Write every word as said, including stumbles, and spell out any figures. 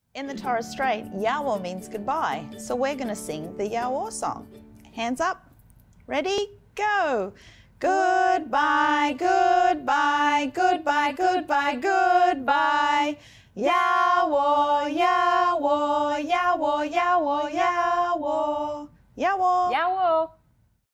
In the Torres Strait, Yawo means goodbye, so we're going to sing the Yawo song. Hands up. Ready? Go! Goodbye, goodbye, goodbye, goodbye, goodbye. Yawo, Yawo, Yawo, Yawo, Yawo. Yawo. Yawo.